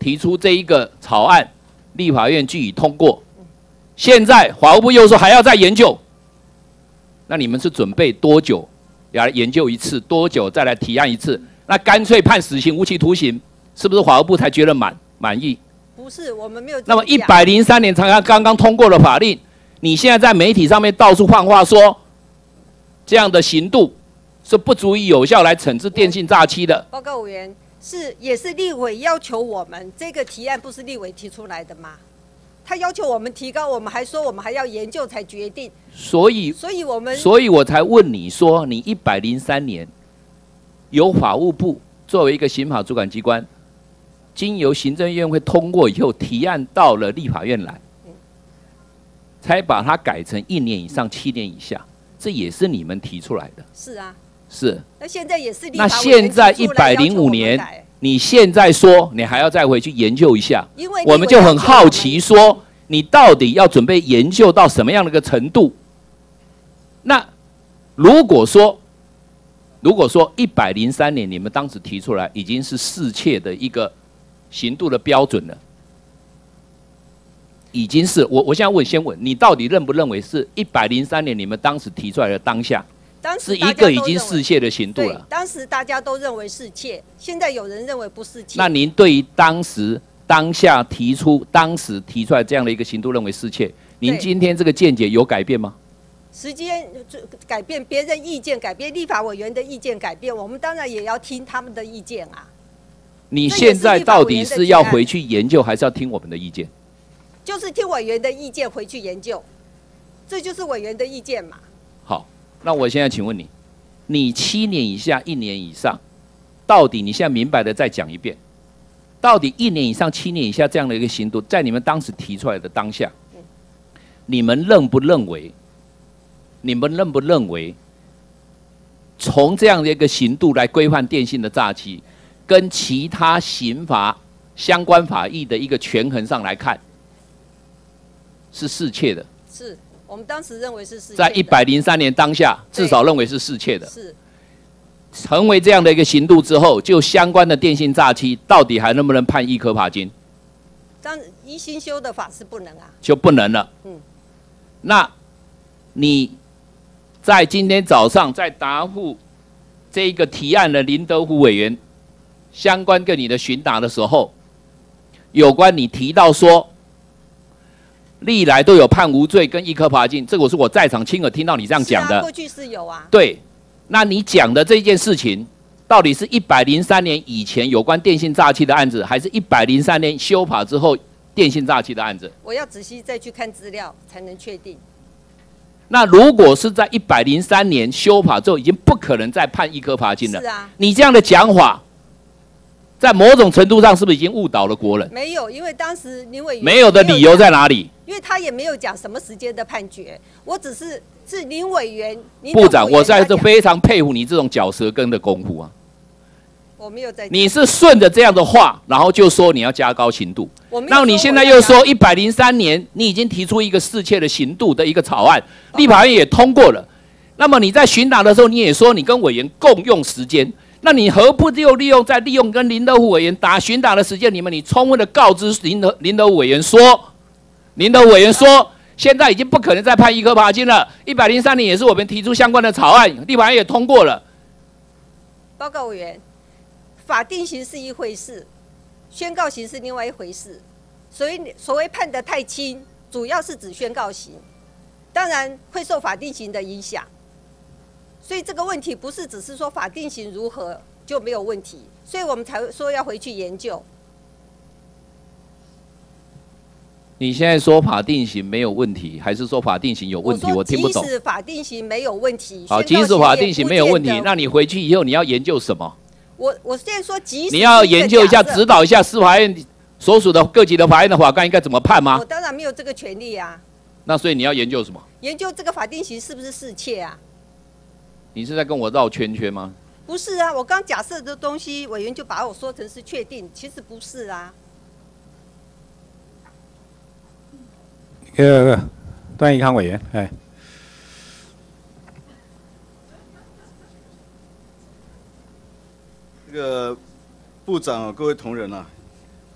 提出这一个草案，立法院予以通过。现在法务部又说还要再研究，那你们是准备多久来研究一次？多久再来提案一次？那干脆判死刑、无期徒刑，是不是法务部才觉得满意？ 不是，我们没有。 那么103年刚刚通过的法令，你现在在媒体上面到处放话说，这样的刑度是不足以有效来惩治电信诈欺的。 报告委员，也是立委要求我们这个提案，不是立委提出来的吗？他要求我们提高，我们还说我们还要研究才决定。所以我才问你说，你103年由法务部作为一个刑法主管机关，经由行政院会通过以后，提案到了立法院来，才把它改成1年以上7年以下，这也是你们提出来的。 是啊， 是。 那现在也是立法委员那现在105年，你现在说你还要再回去研究一下，我们就很好奇说，你到底要准备研究到什么样的一个程度？那如果说103年你们当时提出来已经是适切的一个刑度的标准了，已经是我现在先问你，到底认不认为是103年你们当时提出来的当下？是一个已经适切的刑度了。 当时大家都认为适切，现在有人认为不适切。 那您对于当时提出来这样的一个刑度认为适切，您今天这个见解有改变吗？ 时间改变，别人意见改变，立法委员的意见改变，我们当然也要听他们的意见啊。 你现在到底是要回去研究，还是要听我们的意见？ 就是听委员的意见回去研究，这就是委员的意见嘛。 好。那我现在请问你，你7年以下、1年以上，到底你现在明白的再讲一遍，到底1年以上、7年以下这样的一个刑度，在你们当时提出来的当下，你们认不认为？从这样的一个刑度来规范电信的诈欺，跟其他刑法相关法益的一个权衡上来看，是适切的？ 是。我们当时认为是适切的， 在103年当下，至少认为是适切的。 是， 成为这样的一个刑度之后，就相关的电信诈欺，到底还能不能判1颗罚金？ 依新修的法是不能啊， 就不能了。那你在今天早上在答复这一个提案的林德虎委员相关跟你的询答的时候，有关你提到说，历来都有判无罪跟1颗罚金，这个我在场亲耳听到你这样讲的。 过去是有啊。 对，那你讲的这件事情，到底是103年以前有关电信诈欺的案子，还是103年修法之后电信诈欺的案子？ 我要仔细再去看资料才能确定。 那如果是在103年修法之后，已经不可能再判1颗罚金了。 是啊。 你这样的讲法，在某种程度上是不是已经误导了国人？ 没有，因为当时林委员没有的理由在哪里？ 因为他也没有讲什么时间的判决，我只是林委员。 部长，我在这非常佩服你这种嚼舌根的功夫啊。 我没有在。 你是顺着这样的话，然后就说你要加高刑度。那你现在又说103年你已经提出一个适切的刑度的一个草案，立法院也通过了。那么你在询答的时候，你也说你跟委员共用时间。那你何不就利用跟林德虎委员询答的时间里面，你充分的告知林德虎委员说，现在已经不可能再判1颗罚金了。103年也是我们提出相关的草案，立法院也通过了。 报告委员，法定刑是一回事，宣告刑是另外一回事。所谓判得太轻，主要是指宣告刑，当然会受法定刑的影响。所以这个问题不是只是说法定刑如何就没有问题，所以我们才说要回去研究。 你现在说法定刑没有问题，还是说法定刑有问题？我听不懂。 即使法定刑没有问题， 好，即使法定刑没有问题，那你回去以后你要研究什么？ 我现在说即使你要研究一下，指导一下司法院所属的各级的法院的法官应该怎么判吗？ 我当然没有这个权利啊。 那所以你要研究什么？ 研究这个法定刑是不是适切啊？ 你是在跟我绕圈圈吗？ 不是啊，我刚假设的东西，委员就把我说成是确定，其实不是啊。 段宜康委员， 这个部长、各位同仁啊，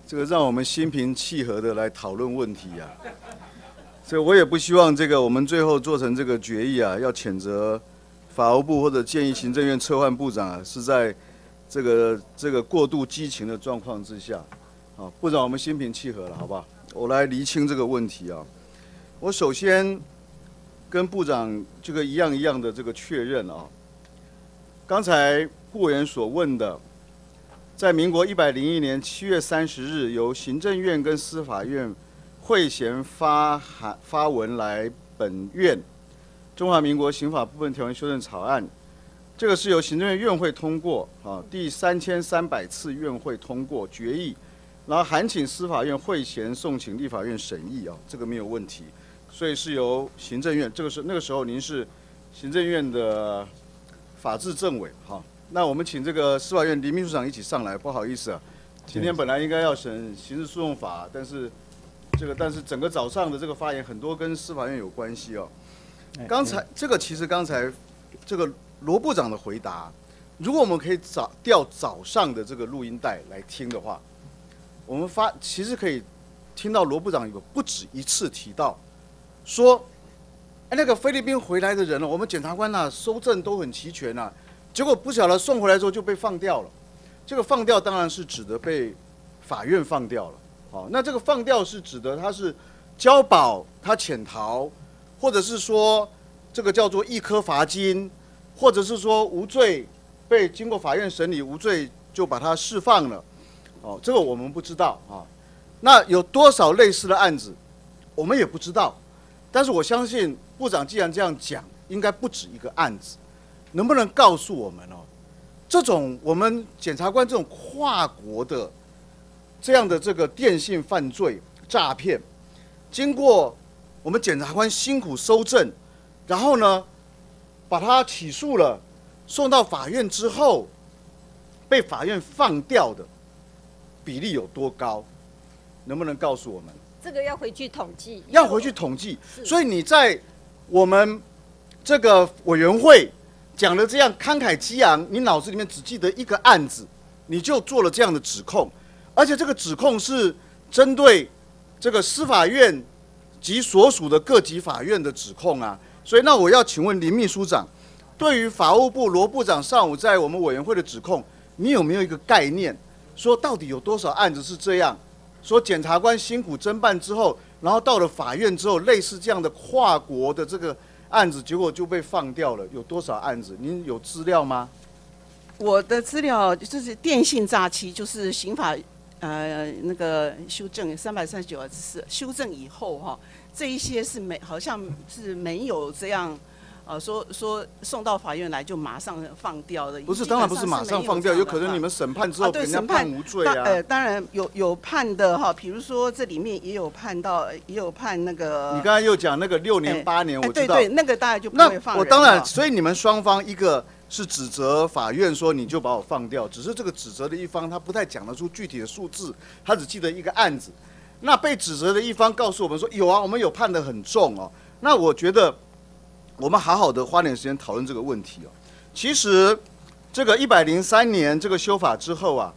这个让我们心平气和的来讨论问题啊。所以我也不希望这个我们最后做成这个决议啊，要谴责法务部或者建议行政院撤换部长啊，是在这个过度激情的状况之下。啊，部长，我们心平气和了，好不好？我来厘清这个问题啊。我首先跟部长这个一样的这个确认啊。刚才顾委员所问的，在民国101年7月30日，由行政院跟司法院会衔发文来本院中华民国刑法部分条文修正草案，这个是由行政院院会通过啊，第3300次院会通过决议，然后函请司法院会衔送请立法院审议啊，这个没有问题，所以是由行政院，这个是那个时候您是行政院的法制政委哈。那我们请这个司法院林秘书长一起上来，不好意思啊，今天本来应该要审刑事诉讼法，但是整个早上的这个发言很多跟司法院有关系哦。刚才这个罗部长的回答，如果我们可以调早上的这个录音带来听的话，我们其实可以听到罗部长有不止一次提到，说，哎，那个菲律宾回来的人呢，我们检察官呐搜证都很齐全呐，结果不晓得送回来之后就被放掉了。这个放掉当然是指的被法院放掉了。好，那这个放掉是指的他是交保，他潜逃，或者是说这个叫做一颗罚金，或者是说无罪，被经过法院审理无罪就把他释放了。哦，这个我们不知道啊。那有多少类似的案子，我们也不知道。但是我相信部长既然这样讲，应该不止一个案子。能不能告诉我们哦，这种我们检察官这种跨国的这样的这个电信犯罪诈骗，经过我们检察官辛苦搜证，然后呢，把他起诉了，送到法院之后，被法院放掉的比例有多高？能不能告诉我们？ 这个要回去统计。 要回去统计。所以你在我们这个委员会讲的这样慷慨激昂，你脑子里面只记得一个案子，你就做了这样的指控，而且这个指控是针对这个司法院及所属的各级法院的指控啊。所以那我要请问林秘书长，对于法务部罗部长上午在我们委员会的指控，你有没有一个概念，说到底有多少案子是这样？说检察官辛苦侦办之后，然后到了法院之后，类似这样的跨国的这个案子，结果就被放掉了，有多少案子？您有资料吗？ 我的资料就是电信诈欺，就是刑法那个修正339号修正以后哈，这一些是好像是没有这样。说送到法院来就马上放掉的， 不是，当然不是马上放掉，有可能你们审判之后给人家判无罪啊。 当然有判的哈，比如说这里面也有判那个。 你刚才又讲那个6年8年，我知道。 对，那个大概就不会放人。 我当然，所以你们双方一个是指责法院说你就把我放掉，只是这个指责的一方他不太讲得出具体的数字，他只记得一个案子。那被指责的一方告诉我们说有啊，我们有判得很重哦。那我觉得。我们好好的花点时间讨论这个问题哦。其实，这个103年这个修法之后啊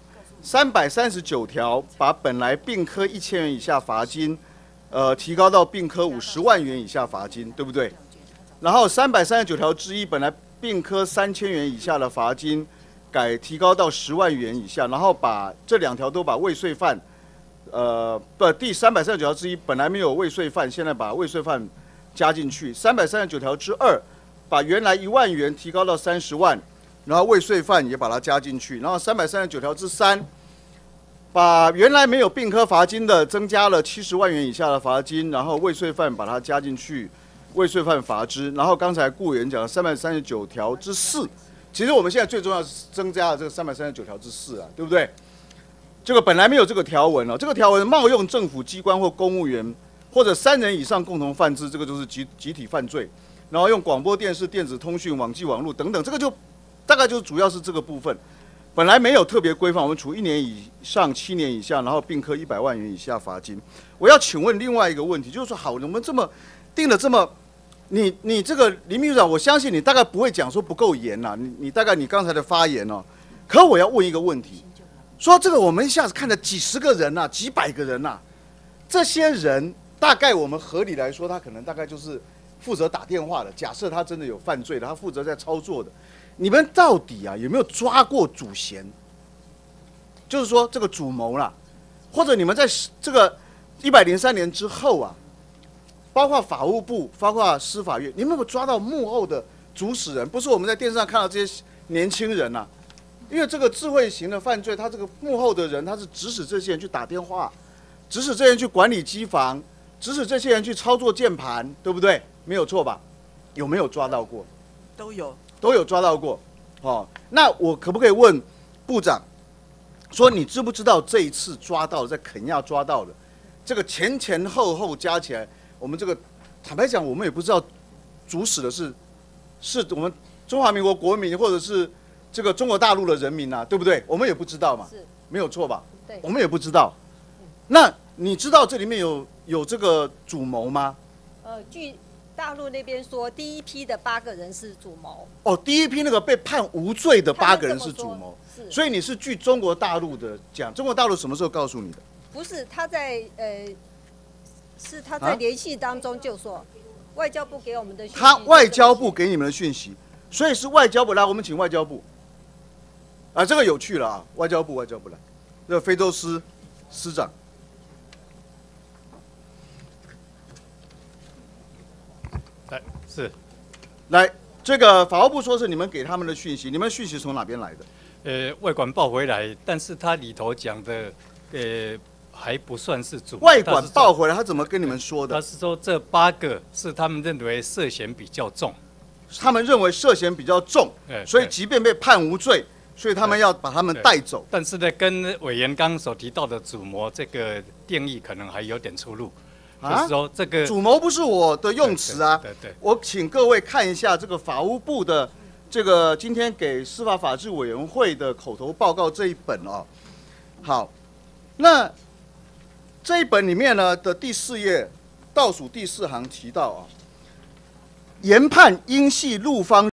，339条把本来并科1000元以下罚金，提高到并科50万元以下罚金，对不对？然后339条之一本来并科3000元以下的罚金，改提高到10万元以下，然后把这2条都把未遂犯，第339条之一本来没有未遂犯，现在把未遂犯加进去。339条之2，把原来1万元提高到30万，然后未遂犯也把它加进去。然后339条之3，把原来没有并科罚金的增加了70万元以下的罚金，然后未遂犯把它加进去，未遂犯罚之。然后刚才顾委员讲的339条之4，其实我们现在最重要是增加了这个339条之4啊，对不对？这个本来没有这个条文哦，这个条文冒用政府机关或公务员，或者3人以上共同犯之，这个就是集体犯罪。然后用广播电视、电子通讯、网际网络等等，这个就大概就主要是这个部分。本来没有特别规范，我们处1年以上7年以下，然后并科100万元以下罚金。我要请问另外一个问题，就是说，好，我们这么定的这么，你这个林秘书长，我相信你大概不会讲说不够严呐，你大概你刚才的发言哦，可我要问一个问题， 说这个我们一下子看了几十个人呐、几百个人呐、这些人大概我们合理来说，他可能大概就是负责打电话的。假设他真的有犯罪的，他负责在操作的。你们到底啊有没有抓过主嫌？就是说这个主谋啦，或者你们在这个103年之后啊，包括法务部、包括司法院，你们有没有抓到幕后的主使人？不是我们在电视上看到这些年轻人呐、因为这个智慧型的犯罪，他这个幕后的人，他是指使这些人去打电话，指使这些人去管理机房，指使这些人去操作键盘，对不对？没有错吧？有没有抓到过？都有抓到过。哦，那我可不可以问部长，说你知不知道这一次抓到的，在肯亚抓到的，这个前前后后加起来，我们这个坦白讲，我们也不知道主使的是我们中华民国国民，或者是这个中国大陆的人民啊，对不对？我们也不知道嘛，没有错吧？ 对， 我们也不知道。那你知道这里面有这个主谋吗？ 据大陆那边说，第一批的8个人是主谋。 哦，第一批那个被判无罪的8个人是主谋，所以你是据中国大陆的讲，中国大陆什么时候告诉你的？ 不是，他在是他在联系当中就说，外交部给我们的讯息。 他外交部给你们的讯息，所以是外交部来，我们请外交部。啊，这个有趣了啊，外交部来，这个非洲司长。 是， 来，这个法务部说是你们给他们的讯息，你们讯息从哪边来的？ 外管报回来，但是它里头讲的，还不算是主。 外管报回来，他怎么跟你们说的？ 他是说这8个是他们认为涉嫌比较重， 他们认为涉嫌比较重，所以即便被判无罪，所以他们要把他们带走。 但是呢，跟委员刚刚所提到的主谋这个定义可能还有点出入。就是说这个主谋不是我的用词啊， 对， 我请各位看一下这个法务部的这个今天给司法法制委员会的口头报告这一本哦。好，那这一本里面呢的第4页倒数第4行提到啊，研判应系陆方